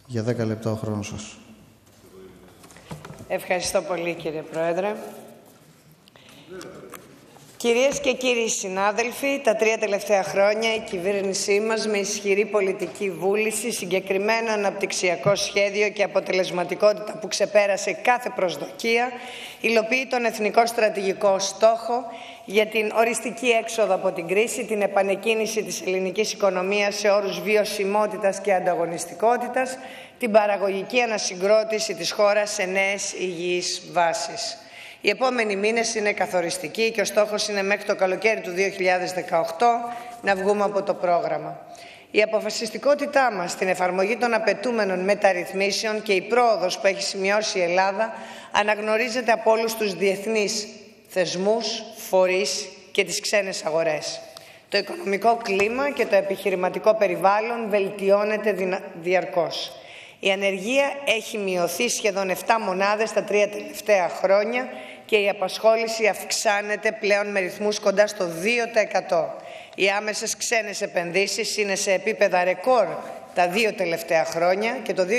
Για 10 λεπτά ο χρόνος σας. Ευχαριστώ πολύ, κύριε Πρόεδρε. Κυρίες και κύριοι συνάδελφοι, τα 3 τελευταία χρόνια η κυβέρνησή μας με ισχυρή πολιτική βούληση, συγκεκριμένο αναπτυξιακό σχέδιο και αποτελεσματικότητα που ξεπέρασε κάθε προσδοκία, υλοποιεί τον εθνικό στρατηγικό στόχο για την οριστική έξοδο από την κρίση, την επανεκκίνηση της ελληνικής οικονομίας σε όρους βιωσιμότητας και ανταγωνιστικότητας, την παραγωγική ανασυγκρότηση της χώρας σε νέες υγιείς βάσεις. Οι επόμενοι μήνες είναι καθοριστικοί και ο στόχος είναι μέχρι το καλοκαίρι του 2018 να βγούμε από το πρόγραμμα. Η αποφασιστικότητά μας στην εφαρμογή των απαιτούμενων μεταρρυθμίσεων και η πρόοδος που έχει σημειώσει η Ελλάδα αναγνωρίζεται από όλους τους διεθνείς θεσμούς, φορείς και τις ξένες αγορές. Το οικονομικό κλίμα και το επιχειρηματικό περιβάλλον βελτιώνεται διαρκώς. Η ανεργία έχει μειωθεί σχεδόν 7 μονάδες τα 3 τελευταία χρόνια και η απασχόληση αυξάνεται πλέον με ρυθμούς κοντά στο 2%. Οι άμεσες ξένες επενδύσεις είναι σε επίπεδα ρεκόρ τα 2 τελευταία χρόνια και το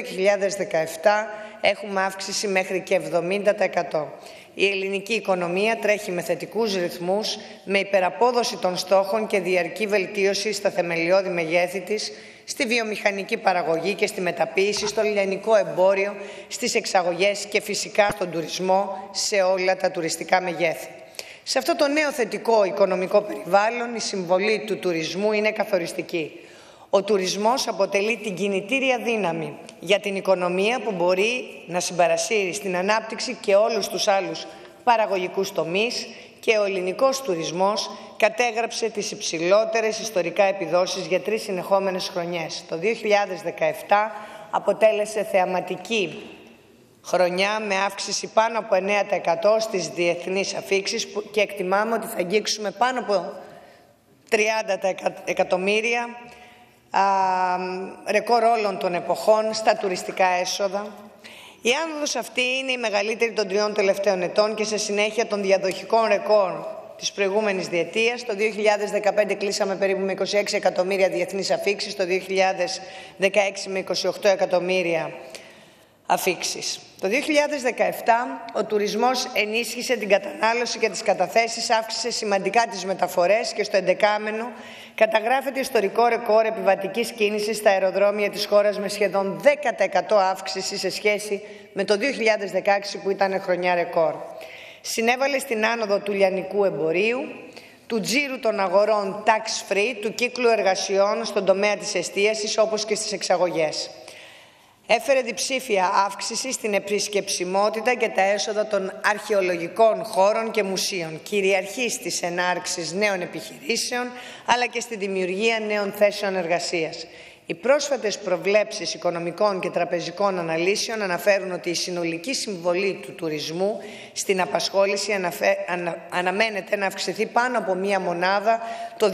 2017 έχουμε αύξηση μέχρι και 70%. Η ελληνική οικονομία τρέχει με θετικούς ρυθμούς, με υπεραπόδοση των στόχων και διαρκή βελτίωση στα θεμελιώδη μεγέθη της, στη βιομηχανική παραγωγή και στη μεταποίηση, στο λιανικό εμπόριο, στις εξαγωγές και φυσικά στον τουρισμό σε όλα τα τουριστικά μεγέθη. Σε αυτό το νέο θετικό οικονομικό περιβάλλον η συμβολή του τουρισμού είναι καθοριστική. Ο τουρισμός αποτελεί την κινητήρια δύναμη για την οικονομία που μπορεί να συμπαρασύρει στην ανάπτυξη και όλους τους άλλους παραγωγικούς τομείς και ο ελληνικός τουρισμός κατέγραψε τις υψηλότερες ιστορικά επιδόσεις για 3 συνεχόμενες χρονιές. Το 2017 αποτέλεσε θεαματική χρονιά με αύξηση πάνω από 9% στις διεθνείς αφίξεις και εκτιμάμε ότι θα αγγίξουμε πάνω από 30 εκατομμύρια ρεκόρ όλων των εποχών στα τουριστικά έσοδα. Η άνοδος αυτή είναι η μεγαλύτερη των 3 τελευταίων ετών και σε συνέχεια των διαδοχικών ρεκόρ της προηγούμενης διετίας. Το 2015 κλείσαμε περίπου με 26 εκατομμύρια διεθνείς αφίξεις, το 2016 με 28 εκατομμύρια αφίξεις. Το 2017 ο τουρισμός ενίσχυσε την κατανάλωση και τις καταθέσεις, αύξησε σημαντικά τις μεταφορές και στο 11άμενο καταγράφεται ιστορικό ρεκόρ επιβατικής κίνησης στα αεροδρόμια της χώρας με σχεδόν 10% αύξηση σε σχέση με το 2016 που ήταν χρονιά ρεκόρ. Συνέβαλε στην άνοδο του λιανικού εμπορίου, του τζίρου των αγορών tax-free, του κύκλου εργασιών στον τομέα της εστίασης όπως και στις εξαγωγές. Έφερε διψήφια αύξηση στην επισκεψιμότητα και τα έσοδα των αρχαιολογικών χώρων και μουσείων, κυριαρχεί στις ενάρξεις νέων επιχειρήσεων, αλλά και στη δημιουργία νέων θέσεων εργασίας. Οι πρόσφατες προβλέψεις οικονομικών και τραπεζικών αναλύσεων αναφέρουν ότι η συνολική συμβολή του τουρισμού στην απασχόληση αναμένεται να αυξηθεί πάνω από 1 μονάδα το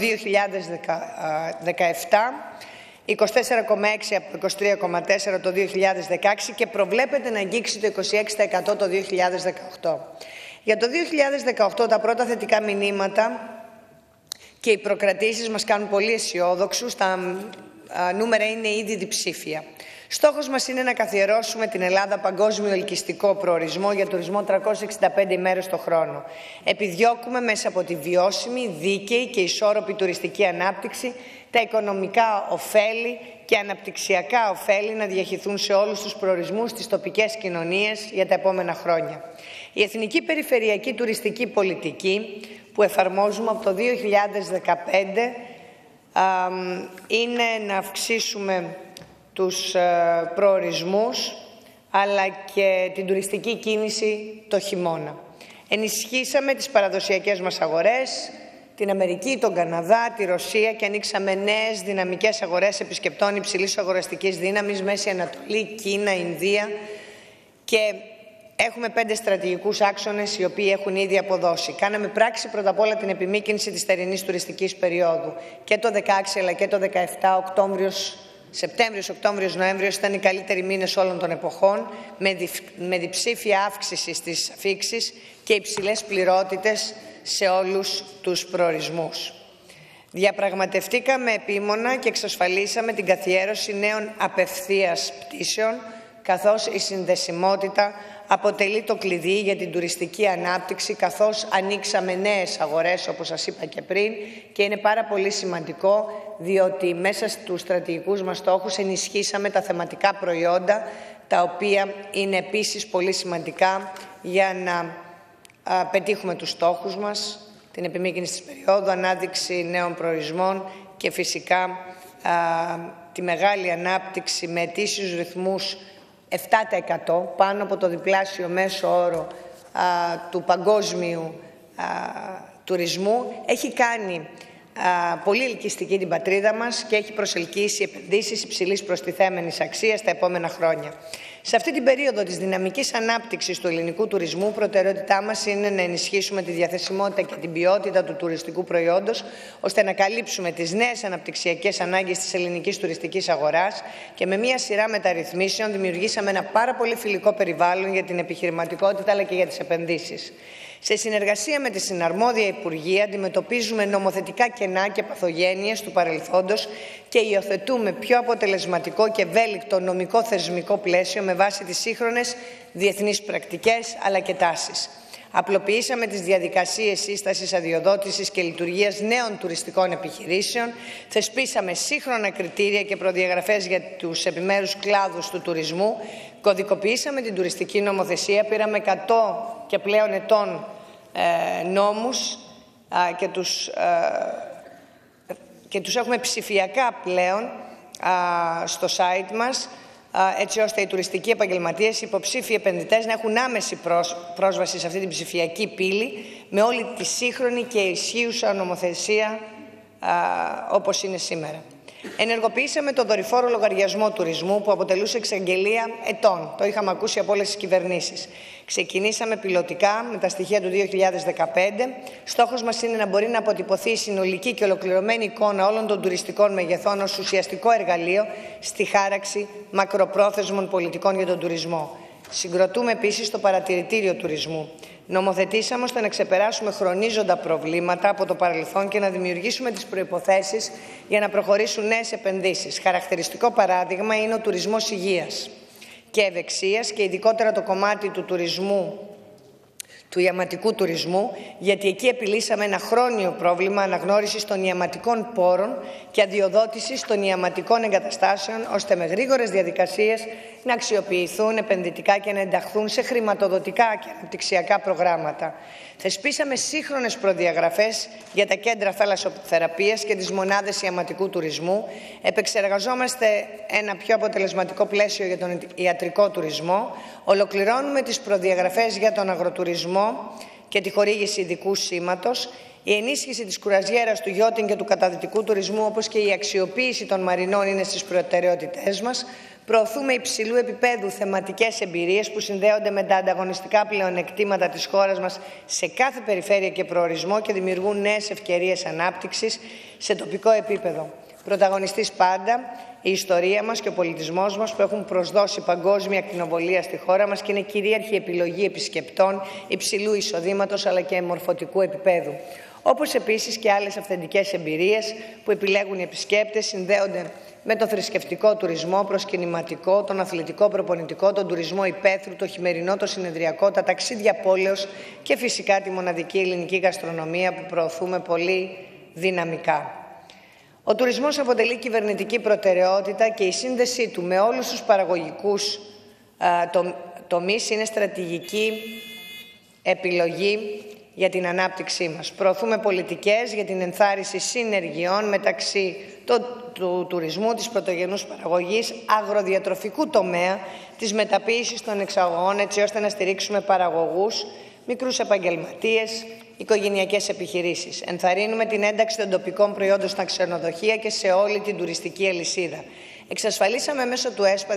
2017, 24,6 από 23,4 το 2016 και προβλέπεται να αγγίξει το 26% το 2018. Για το 2018 τα πρώτα θετικά μηνύματα και οι προκρατήσεις μας κάνουν πολύ αισιόδοξους, τα νούμερα είναι ήδη διψήφια. Στόχος μας είναι να καθιερώσουμε την Ελλάδα παγκόσμιο ελκυστικό προορισμό για τουρισμό 365 ημέρες το χρόνο. Επιδιώκουμε μέσα από τη βιώσιμη, δίκαιη και ισόρροπη τουριστική ανάπτυξη τα οικονομικά ωφέλη και αναπτυξιακά ωφέλη να διαχυθούν σε όλους τους προορισμούς της τοπικές κοινωνίες για τα επόμενα χρόνια. Η Εθνική Περιφερειακή Τουριστική Πολιτική που εφαρμόζουμε από το 2015 είναι να αυξήσουμε τους προορισμούς αλλά και την τουριστική κίνηση το χειμώνα. Ενισχύσαμε τις παραδοσιακές μας αγορές, την Αμερική, τον Καναδά, τη Ρωσία και ανοίξαμε νέες δυναμικές αγορές επισκεπτών υψηλής αγοραστικής δύναμης, Μέση Ανατολή, Κίνα, Ινδία και έχουμε 5 στρατηγικούς άξονες οι οποίοι έχουν ήδη αποδώσει. Κάναμε πράξη πρώτα απ' όλα την επιμήκυνση της θερινής τουριστικής περίοδου. Και το 16 αλλά και το 17, Σεπτέμβριος, Οκτώβριος, Νοέμβριος ήταν οι καλύτεροι μήνες όλων των εποχών με διψήφια αύξηση στις αφίξεις και υψηλές πληρότητες σε όλους τους προορισμούς. Διαπραγματευτήκαμε επίμονα και εξασφαλίσαμε την καθιέρωση νέων απευθείας πτήσεων, καθώς η συνδεσιμότητα αποτελεί το κλειδί για την τουριστική ανάπτυξη, καθώς ανοίξαμε νέες αγορές, όπως σας είπα και πριν, και είναι πάρα πολύ σημαντικό, διότι μέσα στους στρατηγικούς μας στόχους ενισχύσαμε τα θεματικά προϊόντα, τα οποία είναι επίσης πολύ σημαντικά για να πετύχουμε τους στόχους μας, την επιμήκυνση της περίοδου, ανάδειξη νέων προορισμών και φυσικά τη μεγάλη ανάπτυξη με ετήσιους ρυθμούς 7%, πάνω από το διπλάσιο μέσο όρο του παγκόσμιου τουρισμού, έχει κάνει πολύ ελκυστική την πατρίδα μας και έχει προσελκύσει επενδύσεις υψηλής προστιθέμενης αξίας τα επόμενα χρόνια. Σε αυτή την περίοδο της δυναμικής ανάπτυξης του ελληνικού τουρισμού, προτεραιότητά μας είναι να ενισχύσουμε τη διαθεσιμότητα και την ποιότητα του τουριστικού προϊόντος, ώστε να καλύψουμε τις νέες αναπτυξιακές ανάγκες της ελληνικής τουριστικής αγοράς και με μια σειρά μεταρρυθμίσεων δημιουργήσαμε ένα πάρα πολύ φιλικό περιβάλλον για την επιχειρηματικότητα αλλά και για τις επενδύσεις. Σε συνεργασία με τη συναρμόδια Υπουργεία αντιμετωπίζουμε νομοθετικά κενά και παθογένειες του παρελθόντος και υιοθετούμε πιο αποτελεσματικό και ευέλικτο νομικό θεσμικό πλαίσιο με βάση τις σύγχρονες διεθνείς πρακτικές αλλά και τάσεις. Απλοποιήσαμε τις διαδικασίες σύστασης, αδειοδότησης και λειτουργίας νέων τουριστικών επιχειρήσεων, θεσπίσαμε σύγχρονα κριτήρια και προδιαγραφές για τους επιμέρους κλάδους του τουρισμού, κωδικοποιήσαμε την τουριστική νομοθεσία, πήραμε 100 και πλέον ετών νόμους και τους έχουμε ψηφιακά πλέον στο site μας, έτσι ώστε οι τουριστικοί επαγγελματίες, οι υποψήφιοι επενδυτές να έχουν άμεση πρόσβαση σε αυτή την ψηφιακή πύλη με όλη τη σύγχρονη και ισχύουσα νομοθεσία όπως είναι σήμερα. Ενεργοποιήσαμε τον δορυφόρο λογαριασμό τουρισμού που αποτελούσε εξαγγελία ετών. Το είχαμε ακούσει από όλες τις κυβερνήσεις. Ξεκινήσαμε πιλωτικά με τα στοιχεία του 2015. Στόχος μας είναι να μπορεί να αποτυπωθεί η συνολική και ολοκληρωμένη εικόνα όλων των τουριστικών μεγεθών ως ουσιαστικό εργαλείο στη χάραξη μακροπρόθεσμων πολιτικών για τον τουρισμό. Συγκροτούμε επίσης το παρατηρητήριο τουρισμού. Νομοθετήσαμε ώστε να ξεπεράσουμε χρονίζοντα προβλήματα από το παρελθόν και να δημιουργήσουμε τις προϋποθέσεις για να προχωρήσουν νέες επενδύσεις. Χαρακτηριστικό παράδειγμα είναι ο τουρισμός υγείας και ευεξίας και ειδικότερα το κομμάτι του τουρισμού, του ιαματικού τουρισμού, γιατί εκεί επιλύσαμε ένα χρόνιο πρόβλημα αναγνώρισης των ιαματικών πόρων και αδειοδότησης των ιαματικών εγκαταστάσεων, ώστε με γρήγορες διαδικασίες να αξιοποιηθούν επενδυτικά και να ενταχθούν σε χρηματοδοτικά και αναπτυξιακά προγράμματα. Θεσπίσαμε σύγχρονες προδιαγραφές για τα κέντρα θαλασσοθεραπείας και τις μονάδες ιαματικού τουρισμού. Επεξεργαζόμαστε ένα πιο αποτελεσματικό πλαίσιο για τον ιατρικό τουρισμό. Ολοκληρώνουμε τις προδιαγραφές για τον αγροτουρισμό και τη χορήγηση ειδικού σήματος. Η ενίσχυση της κουραζιέρας, του γιώτινγκ και του καταδυτικού τουρισμού, όπως και η αξιοποίηση των μαρινών, είναι στις προτεραιότητές μας. Προωθούμε υψηλού επίπεδου θεματικές εμπειρίες που συνδέονται με τα ανταγωνιστικά πλεονεκτήματα της χώρας μας σε κάθε περιφέρεια και προορισμό και δημιουργούν νέες ευκαιρίες ανάπτυξης σε τοπικό επίπεδο. Πρωταγωνιστής πάντα η ιστορία μας και ο πολιτισμός μας που έχουν προσδώσει παγκόσμια ακτινοβολία στη χώρα μας και είναι κυρίαρχη επιλογή επισκεπτών υψηλού εισοδήματος αλλά και μορφωτικού επίπεδου. Όπως επίσης και άλλες αυθεντικές εμπειρίες που επιλέγουν οι επισκέπτες συνδέονται με το θρησκευτικό τουρισμό, προσκυνηματικό, τον αθλητικό προπονητικό, τον τουρισμό υπαίθρου, το χειμερινό, το συνεδριακό, τα ταξίδια πόλεως και φυσικά τη μοναδική ελληνική γαστρονομία που προωθούμε πολύ δυναμικά. Ο τουρισμός αποτελεί κυβερνητική προτεραιότητα και η σύνδεσή του με όλους τους παραγωγικούς τομείς είναι στρατηγική επιλογή για την ανάπτυξή μας. Προωθούμε πολιτικές για την ενθάρρυνση συνεργειών μεταξύ του τουρισμού, της πρωτογενούς παραγωγής, αγροδιατροφικού τομέα, της μεταποίησης των εξαγωγών, έτσι ώστε να στηρίξουμε παραγωγούς, μικρούς επαγγελματίες, οικογενειακές επιχειρήσεις. Ενθαρρύνουμε την ένταξη των τοπικών προϊόντων στα ξενοδοχεία και σε όλη την τουριστική αλυσίδα. Εξασφαλίσαμε μέσω του ΕΣΠΑ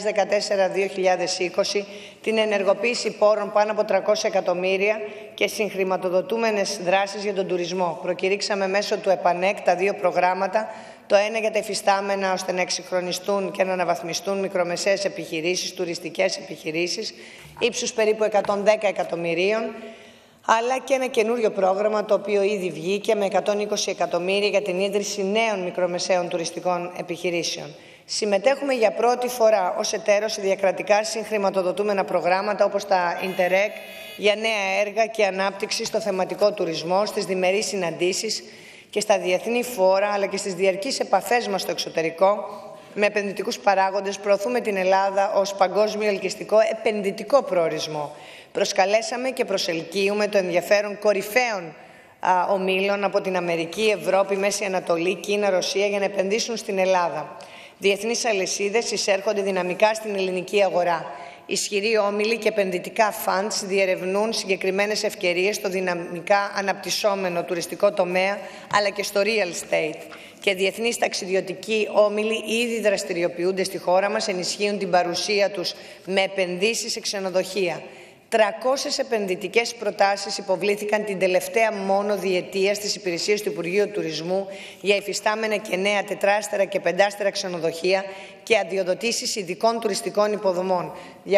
2014-2020 την ενεργοποίηση πόρων πάνω από 300 εκατομμύρια και συγχρηματοδοτούμενες δράσεις για τον τουρισμό. Προκηρύξαμε μέσω του ΕΠΑΝΕΚ τα δύο προγράμματα, το ένα για τα εφιστάμενα ώστε να εξυγχρονιστούν και να αναβαθμιστούν μικρομεσαίες επιχειρήσεις, τουριστικές επιχειρήσεις, ύψους περίπου 110 εκατομμυρίων, αλλά και ένα καινούριο πρόγραμμα το οποίο ήδη βγήκε με 120 εκατομμύρια για την ίδρυση νέων μικρομεσαίων τουριστικών επιχειρήσεων. Συμμετέχουμε για πρώτη φορά ως εταίρος σε διακρατικά συγχρηματοδοτούμενα προγράμματα όπως τα Interreg για νέα έργα και ανάπτυξη στο θεματικό τουρισμό, στις διμερείς συναντήσεις και στα διεθνή φόρα, αλλά και στις διαρκείς επαφές μας στο εξωτερικό, με επενδυτικούς παράγοντες. Προωθούμε την Ελλάδα ως παγκόσμιο ελκυστικό επενδυτικό προορισμό. Προσκαλέσαμε και προσελκύουμε το ενδιαφέρον κορυφαίων ομίλων από την Αμερική, Ευρώπη, Μέση Ανατολή, Κίνα, Ρωσία για να επενδύσουν στην Ελλάδα. Διεθνείς αλυσίδες εισέρχονται δυναμικά στην ελληνική αγορά. Ισχυροί όμιλοι και επενδυτικά funds διερευνούν συγκεκριμένες ευκαιρίες στο δυναμικά αναπτυσσόμενο τουριστικό τομέα, αλλά και στο real estate. Και διεθνείς ταξιδιωτικοί όμιλοι ήδη δραστηριοποιούνται στη χώρα μας, ενισχύουν την παρουσία τους με επενδύσεις σε ξενοδοχεία. 300 επενδυτικές προτάσεις υποβλήθηκαν την τελευταία μόνο διετία στις υπηρεσίες του Υπουργείου Τουρισμού για υφιστάμενα και νέα τετράστερα και πεντάστερα ξενοδοχεία και αδειοδοτήσεις ειδικών τουριστικών υποδομών.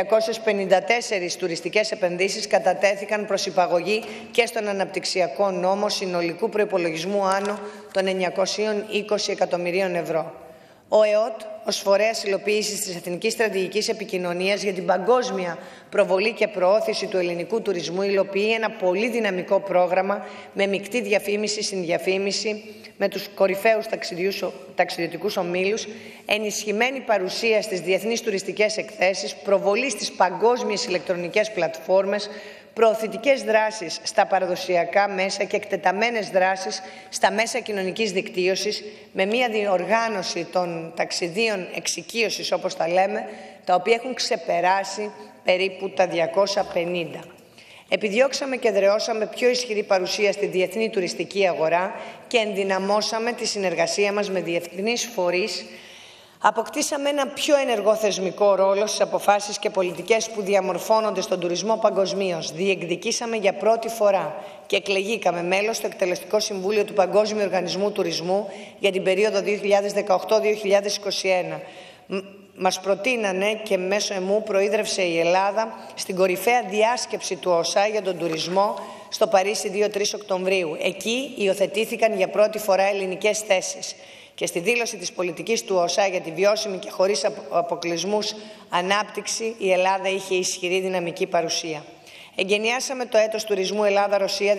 254 τουριστικές επενδύσεις κατατέθηκαν προς υπαγωγή και στον αναπτυξιακό νόμο συνολικού προϋπολογισμού άνω των 920 εκατομμυρίων ευρώ. Ο ΕΟΤ, ως φορέας υλοποίησης της Εθνικής Στρατηγικής Επικοινωνίας για την παγκόσμια προβολή και προώθηση του ελληνικού τουρισμού, υλοποιεί ένα πολύ δυναμικό πρόγραμμα με μεικτή διαφήμιση, συνδιαφήμιση, με τους κορυφαίους ταξιδιωτικούς ομίλους, ενισχυμένη παρουσία στις διεθνείς τουριστικές εκθέσεις, προβολή στις παγκόσμιες ηλεκτρονικές πλατφόρμες, προωθητικές δράσεις στα παραδοσιακά μέσα και εκτεταμένες δράσεις στα μέσα κοινωνικής δικτύωσης, με μια διοργάνωση των ταξιδίων εξοικείωσης, όπως τα λέμε, τα οποία έχουν ξεπεράσει περίπου τα 250. Επιδιώξαμε και εδραιώσαμε πιο ισχυρή παρουσία στη διεθνή τουριστική αγορά και ενδυναμώσαμε τη συνεργασία μας με διεθνείς φορείς. Αποκτήσαμε ένα πιο ενεργό θεσμικό ρόλο στις αποφάσεις και πολιτικές που διαμορφώνονται στον τουρισμό παγκοσμίως. Διεκδικήσαμε για πρώτη φορά και εκλεγήκαμε μέλος στο Εκτελεστικό Συμβούλιο του Παγκόσμιου Οργανισμού Τουρισμού για την περίοδο 2018-2021. Μας προτείνανε και μέσω εμού προείδρευσε η Ελλάδα στην κορυφαία διάσκεψη του ΟΣΑ για τον τουρισμό στο Παρίσι 2-3 Οκτωβρίου. Εκεί υιοθετήθηκαν για πρώτη φορά ελληνικές θέσεις. Και στη δήλωση της πολιτικής του ΟΣΑ για τη βιώσιμη και χωρίς αποκλεισμούς ανάπτυξη, η Ελλάδα είχε ισχυρή δυναμική παρουσία. Εγκαινιάσαμε το έτος τουρισμού Ελλάδα-Ρωσία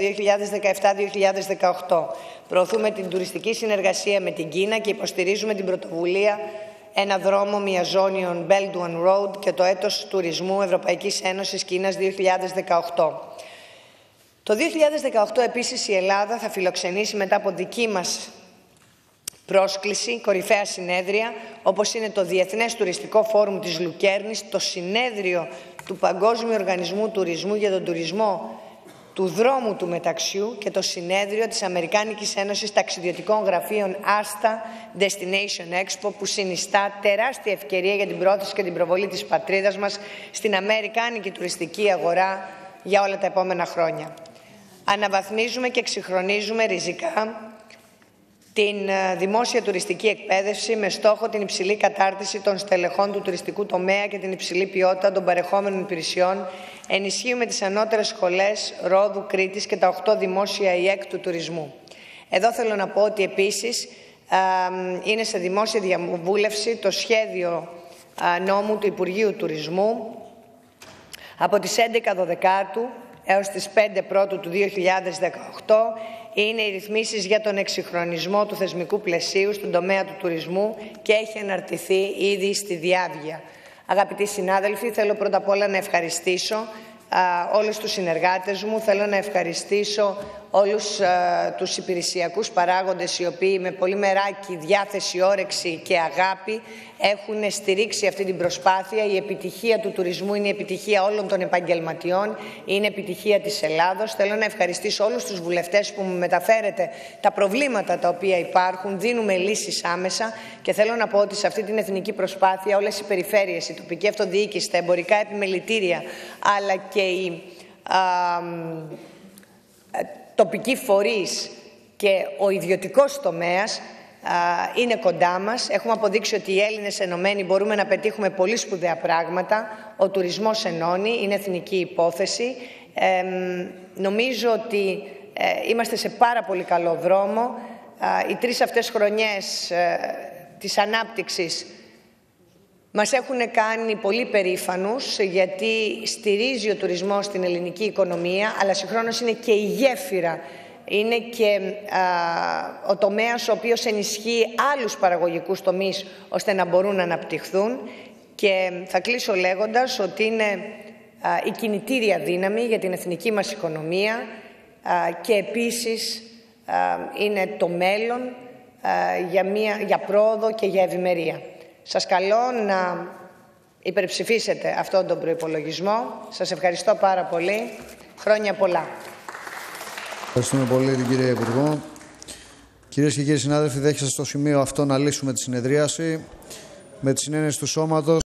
2017-2018. Προωθούμε την τουριστική συνεργασία με την Κίνα και υποστηρίζουμε την πρωτοβουλία «Ένα δρόμο, μια ζώνη on Belt and Road» και το έτος τουρισμού Ευρωπαϊκής Ένωσης Κίνας 2018. Το 2018 επίσης η Ελλάδα θα φιλοξενήσει μετά από δική μας πρόσκληση κορυφαία συνέδρια, όπως είναι το Διεθνές Τουριστικό Φόρουμ της Λουκέρνης, το συνέδριο του Παγκόσμιου Οργανισμού Τουρισμού για τον τουρισμό του δρόμου του μεταξιού και το συνέδριο της Αμερικάνικης Ένωσης Ταξιδιωτικών Γραφείων ASTA Destination Expo, που συνιστά τεράστια ευκαιρία για την πρόθεση και την προβολή της πατρίδας μας στην αμερικάνικη τουριστική αγορά για όλα τα επόμενα χρόνια. Αναβαθμίζουμε και εξυγχρονίζουμε ριζικά την δημόσια τουριστική εκπαίδευση με στόχο την υψηλή κατάρτιση των στελεχών του τουριστικού τομέα και την υψηλή ποιότητα των παρεχόμενων υπηρεσιών. Ενισχύουμε τις ανώτερες σχολές Ρόδου, Κρήτης και τα 8 δημόσια ΙΕΚ του τουρισμού. Εδώ θέλω να πω ότι επίσης είναι σε δημόσια διαβούλευση το σχέδιο νόμου του Υπουργείου Τουρισμού από τις 11 Δεκάτου έως τις 5 Πρώτου του 2018. Είναι οι ρυθμίσεις για τον εξυγχρονισμό του θεσμικού πλαισίου στον τομέα του τουρισμού και έχει αναρτηθεί ήδη στη διάβγεια. Αγαπητοί συνάδελφοι, θέλω πρώτα απ' όλα να ευχαριστήσω όλους τους συνεργάτες μου, θέλω να ευχαριστήσω όλους τους υπηρεσιακούς παράγοντες οι οποίοι με πολύ μεράκι, διάθεση, όρεξη και αγάπη έχουν στηρίξει αυτή την προσπάθεια. Η επιτυχία του τουρισμού είναι η επιτυχία όλων των επαγγελματιών, είναι επιτυχία της Ελλάδος. Θέλω να ευχαριστήσω όλους τους βουλευτές που μου μεταφέρετε τα προβλήματα τα οποία υπάρχουν, δίνουμε λύσεις άμεσα και θέλω να πω ότι σε αυτή την εθνική προσπάθεια όλες οι περιφέρειες, η τοπική αυτοδιοίκηση, τα εμπορικά επιμελητήρια αλλά και οι τοπικοί φορείς και ο ιδιωτικός τομέας είναι κοντά μας. Έχουμε αποδείξει ότι οι Έλληνες ενωμένοι μπορούμε να πετύχουμε πολύ σπουδαία πράγματα. Ο τουρισμός ενώνει, είναι εθνική υπόθεση. Νομίζω ότι είμαστε σε πάρα πολύ καλό δρόμο. Οι 3 αυτές χρονιές της ανάπτυξης μας έχουν κάνει πολύ περήφανους, γιατί στηρίζει ο τουρισμός στην ελληνική οικονομία, αλλά συγχρόνως είναι και η γέφυρα, είναι και ο τομέας ο οποίος ενισχύει άλλους παραγωγικούς τομείς ώστε να μπορούν να αναπτυχθούν. Και θα κλείσω λέγοντας ότι είναι η κινητήρια δύναμη για την εθνική μας οικονομία και επίσης είναι το μέλλον για πρόοδο και για ευημερία. Σας καλώ να υπερψηφίσετε αυτόν τον προϋπολογισμό. Σας ευχαριστώ πάρα πολύ. Χρόνια πολλά. Ευχαριστούμε πολύ την κυρία Υπουργό. Κυρίες και κύριοι συνάδελφοι, δέχεστε στο σημείο αυτό να λύσουμε τη συνεδρίαση με τη συνένεση του σώματος.